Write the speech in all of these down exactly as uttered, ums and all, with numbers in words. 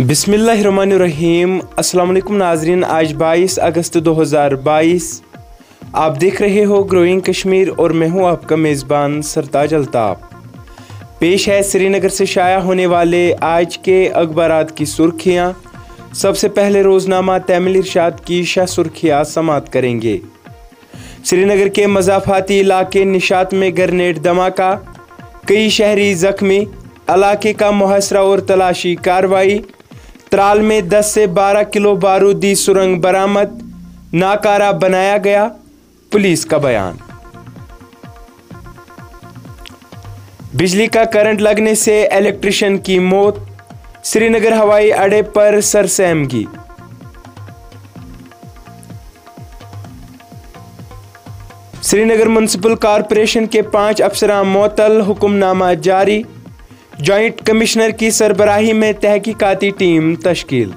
बिस्मिल्लाहिर्रहमानिर्रहीम। अस्सलाम वालेकुम नाजरीन, आज बाईस अगस्त दो हज़ार बाईस। आप देख रहे हो ग्रोइंग कश्मीर और मैं हूं आपका मेज़बान सरताज अल्ताफ। पेश है श्रीनगर से शाया होने वाले आज के अखबारात की सुर्खियां। सबसे पहले रोज़नामा तैमिल इरशाद की शाह सुर्खियां समात करेंगे। श्रीनगर के मज़ाफ़ाती इलाके निशात में ग्रेनेड धमाका, कई शहरी जख्मी, इलाके का मुहासरा और तलाशी कार्रवाई। त्राल में दस से बारह किलो बारूदी सुरंग बरामद, नाकारा बनाया गया, पुलिस का बयान। बिजली का करंट लगने से इलेक्ट्रिशियन की मौत, श्रीनगर हवाई अड्डे पर सरसहमगी। श्रीनगर म्युनिसिपल कॉरपोरेशन के पांच अफसरान मुअत्तल, हुक्मनामा जारी। जॉइंट कमिश्नर की सरबराही में तहकीकाती टीम तश्कील।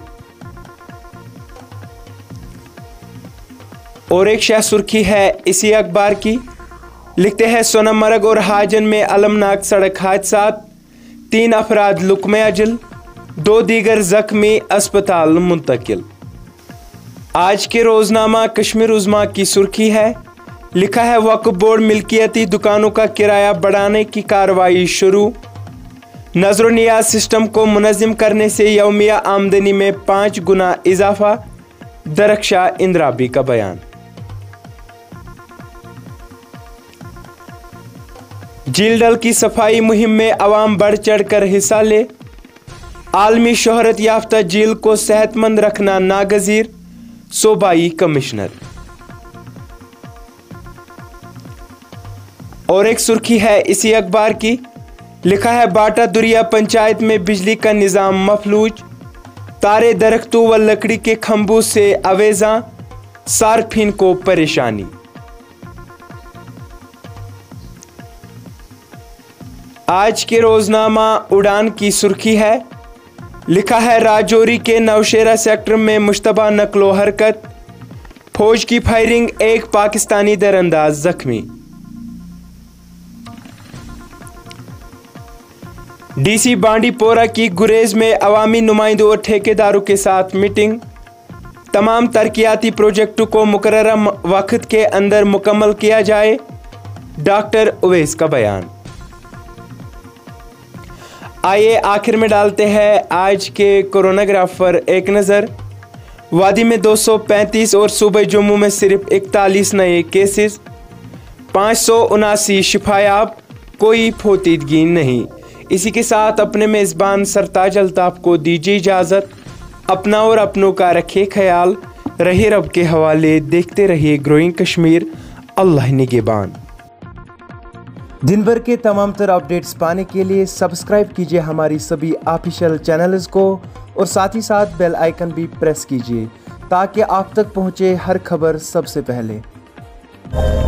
और एक शाह सुर्खी है इसी अखबार की, लिखते हैं सोनामर्ग और हाजन में अलमनाक सड़क हादसा, तीन अफराद लुक्मे अजल, दो दीगर जख्मी अस्पताल मुंतकिल। आज के रोजनामा कश्मीर उज़्मा की सुर्खी है, लिखा है वक्फ बोर्ड मिल्कियती दुकानों का किराया बढ़ाने की कार्रवाई शुरू। नजर नियाज सिस्टम को मुनज़्ज़म करने से यौमिया आमदनी में पाँच गुना इजाफा, दरख्शा इंद्राबी का बयान। झील डल की सफाई मुहिम में अवाम बढ़ चढ़ कर हिस्सा ले, आलमी शोहरत याफ्ता झील को सेहतमंद रखना नागजीर, सूबाई कमिश्नर। और एक सुर्खी है इसी अखबार की, लिखा है बाटा दुरिया पंचायत में बिजली का निजाम मफलूज, तारे दरख्तों व लकड़ी के खंभों से अवेजा, सार्फिन को परेशानी। आज के रोजनामा उड़ान की सुर्खी है, लिखा है राजौरी के नौशेरा सेक्टर में मुश्तबा नकलो हरकत, फौज की फायरिंग, एक पाकिस्तानी दरअंदाज जख्मी। डीसी बांडीपोरा की गुरेज में अवामी नुमाइंदों और ठेकेदारों के साथ मीटिंग, तमाम तरक्याती प्रोजेक्टों को मुकर्ररा वक्त के अंदर मुकम्मल किया जाए, डॉक्टर उवैस का बयान। आइए आखिर में डालते हैं आज के कोरोनाग्राफ पर एक नज़र। वादी में दो सौ पैंतीस और सूबे जम्मू में सिर्फ इकतालीस नए केसेस, पाँच सौ उनासी शिफायाब, कोई फोतीदगी नहीं। इसी के साथ अपने मेज़बान सरताज अल्ताफ को दीजिए इजाज़त। अपना और अपनों का रखे ख्याल, रहे रब के हवाले, देखते रहिए ग्रोइंग कश्मीर। अल्लाह निगहबान। दिन भर के तमाम तर अपडेट्स पाने के लिए सब्सक्राइब कीजिए हमारी सभी ऑफिशियल चैनल्स को और साथ ही साथ बेल आइकन भी प्रेस कीजिए ताकि आप तक पहुँचे हर खबर सबसे पहले।